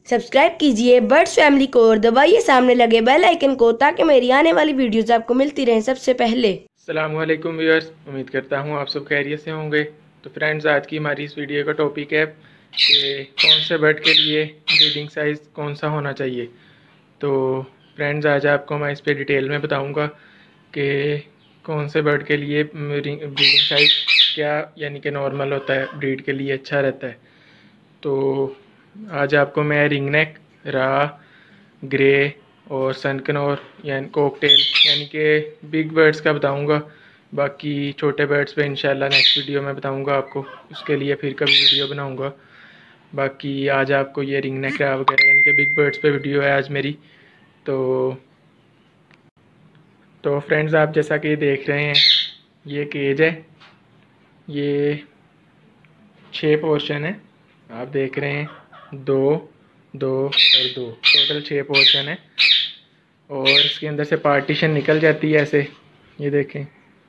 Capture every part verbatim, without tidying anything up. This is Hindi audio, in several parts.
सब्सक्राइब कीजिए बर्ड्स फैमिली को और दबाइए सामने लगे बेल आइकन को ताकि मेरी आने वाली वीडियोस आपको मिलती रहें सबसे पहले। अस्सलाम वालेकुम व्यूअर्स, उम्मीद करता हूँ आप सब खैरियत से होंगे। तो फ्रेंड्स, आज की हमारी इस वीडियो का टॉपिक है कि कौन से बर्ड के लिए ब्रीडिंग साइज़ कौन सा होना चाहिए। तो फ्रेंड्स, आज आपको मैं इस पे डिटेल में बताऊँगा कि कौन से बर्ड के लिए ब्रीडिंग साइज़ क्या यानी कि नॉर्मल होता है, ब्रीड के लिए अच्छा रहता है। तो आज आपको मैं रिंग नेक, रा, ग्रे और सनकनोर यानी कोकटेल यानी कि बिग बर्ड्स का बताऊंगा। बाकी छोटे बर्ड्स पे इंशाल्लाह नेक्स्ट वीडियो में बताऊंगा आपको, उसके लिए फिर कभी वीडियो बनाऊंगा। बाकी आज आपको ये रिंग नेक, रा वगैरह यानी कि बिग बर्ड्स पे वीडियो है आज मेरी। तो तो फ्रेंड्स, आप जैसा कि देख रहे हैं ये केज है, ये छः पोर्शन है। आप देख रहे हैं दो दो और दो, टोटल छः पोर्शन है। और इसके अंदर से पार्टीशन निकल जाती है ऐसे, ये देखें।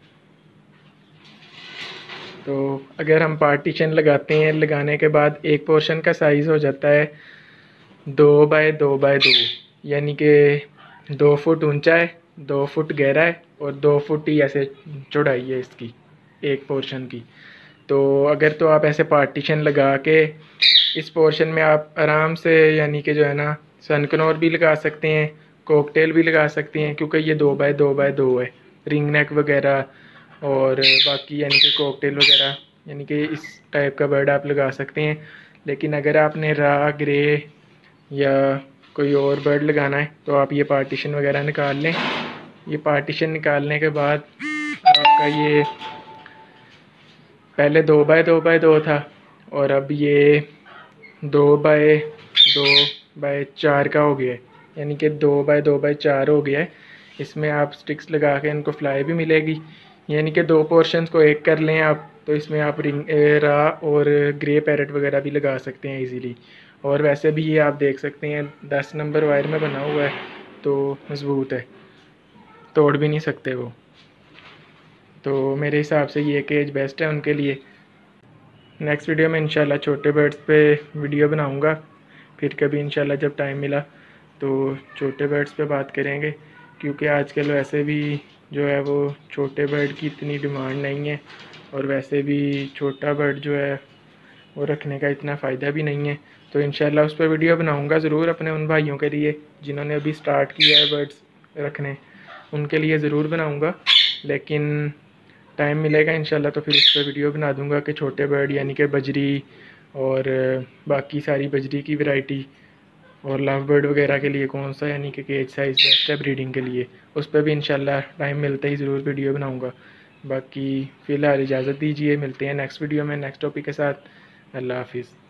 तो अगर हम पार्टीशन लगाते हैं, लगाने के बाद एक पोर्शन का साइज़ हो जाता है दो बाय दो बाय दो, यानी कि दो फुट ऊंचा है, दो फुट गहरा है और दो फुट ही ऐसे चौड़ाई है इसकी एक पोर्शन की। तो अगर तो आप ऐसे पार्टीशन लगा के इस पोर्शन में आप आराम से यानी कि जो है ना सनकनोर भी लगा सकते हैं, कोकटेल भी लगा सकते हैं, क्योंकि ये दो बाय दो बाय दो है। रिंग नेक वगैरह और बाकी यानी कि कोकटेल वगैरह यानी कि इस टाइप का बर्ड आप लगा सकते हैं। लेकिन अगर आपने रा, ग्रे या कोई और बर्ड लगाना है तो आप ये पार्टीशन वगैरह निकाल लें। ये पार्टीशन निकालने के बाद आपका ये पहले दो बाय दो बाय दो था और अब ये दो बाय दो बाय चार का हो गया है, यानी कि दो बाय दो बाय चार हो गया है। इसमें आप स्टिक्स लगा के इनको फ्लाई भी मिलेगी, यानी कि दो पोर्शंस को एक कर लें आप, तो इसमें आप रिंग रा और ग्रे पैरेट वगैरह भी लगा सकते हैं इजीली। और वैसे भी ये आप देख सकते हैं दस नंबर वायर में बना हुआ है, तो मजबूत है, तोड़ भी नहीं सकते वो। तो मेरे हिसाब से ये केज बेस्ट है उनके लिए। नेक्स्ट वीडियो में इंशाल्लाह छोटे बर्ड्स पे वीडियो बनाऊंगा, फिर कभी इंशाल्लाह जब टाइम मिला तो छोटे बर्ड्स पे बात करेंगे, क्योंकि आजकल वैसे भी जो है वो छोटे बर्ड की इतनी डिमांड नहीं है और वैसे भी छोटा बर्ड जो है वो रखने का इतना फ़ायदा भी नहीं है। तो इंशाल्लाह उस पर वीडियो बनाऊंगा ज़रूर अपने उन भाइयों के लिए जिन्होंने अभी स्टार्ट किया है बर्ड्स रखने, उनके लिए ज़रूर बनाऊंगा। लेकिन टाइम मिलेगा इंशाल्लाह तो फिर उस पर वीडियो बना दूंगा कि छोटे बर्ड यानी कि बजरी और बाकी सारी बजरी की वैरायटी और लव बर्ड वगैरह के लिए कौन सा यानी कि केज साइज़ बेस्ट है ब्रीडिंग के लिए, उस पर भी इंशाल्लाह टाइम मिलते ही ज़रूर वीडियो बनाऊंगा। बाकी फ़िलहाल इजाज़त दीजिए, मिलते हैं नेक्स्ट वीडियो में नेक्स्ट टॉपिक के साथ। अल्लाह हाफिज़।